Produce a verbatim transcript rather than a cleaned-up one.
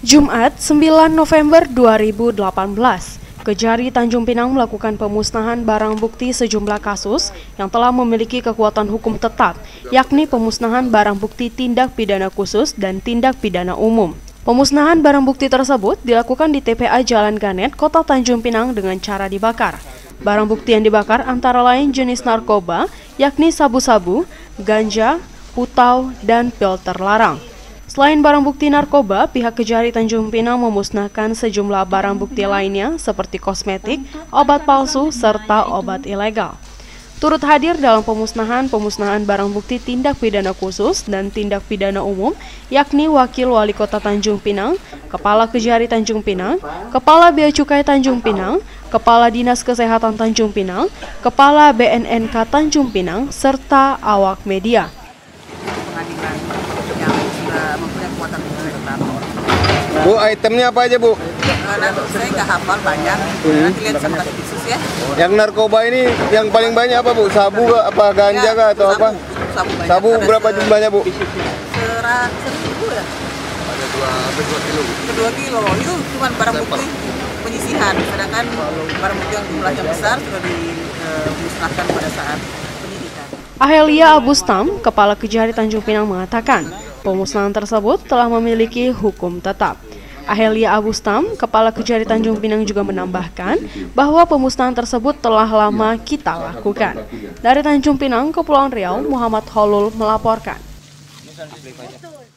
Jumat, sembilan November dua ribu delapan belas, Kejari Tanjung Pinang melakukan pemusnahan barang bukti sejumlah kasus yang telah memiliki kekuatan hukum tetap, yakni pemusnahan barang bukti tindak pidana khusus dan tindak pidana umum. Pemusnahan barang bukti tersebut dilakukan di T P A Jalan Ganet, Kota Tanjung Pinang dengan cara dibakar. Barang bukti yang dibakar antara lain jenis narkoba, yakni sabu-sabu, ganja, putau, dan pil terlarang. Selain barang bukti narkoba, pihak Kejari Tanjung Pinang memusnahkan sejumlah barang bukti lainnya seperti kosmetik, obat palsu, serta obat ilegal. Turut hadir dalam pemusnahan pemusnahan barang bukti tindak pidana khusus dan tindak pidana umum, yakni Wakil Wali Kota Tanjung Pinang, Kepala Kejari Tanjung Pinang, Kepala Bea Cukai Tanjung Pinang, Kepala Dinas Kesehatan Tanjung Pinang, Kepala B N N K Tanjung Pinang, serta awak media. Pengadilan yang sudah mempunyai kekuatan hukum tetap. Bu, itemnya apa aja, Bu? Karena saya nggak hafal banyak, Hmm. nanti lihat sama kasih khusus ya. Yang narkoba ini yang paling banyak apa, Bu? Sabu kah, apa ganja kah, atau sabu, apa? Sabu, banyak. Sabu Ada berapa se- jumlahnya, Bu? Sera, seribu ya? Ada dua, hampir dua kilo. Kedua kilo, itu cuma barang bukti penyisihan. Sedangkan barang bukti yang jumlahnya besar sudah dimusnahkan pada saat penyidikan. Ahelia Abustam, Kepala Kejari Tanjung Pinang mengatakan, pemusnahan tersebut telah memiliki hukum tetap. Ahelia Abustam, Kepala Kejari Tanjung Pinang juga menambahkan bahwa pemusnahan tersebut telah lama kita lakukan. Dari Tanjung Pinang, Kepulauan Riau, Muhammad Holul melaporkan.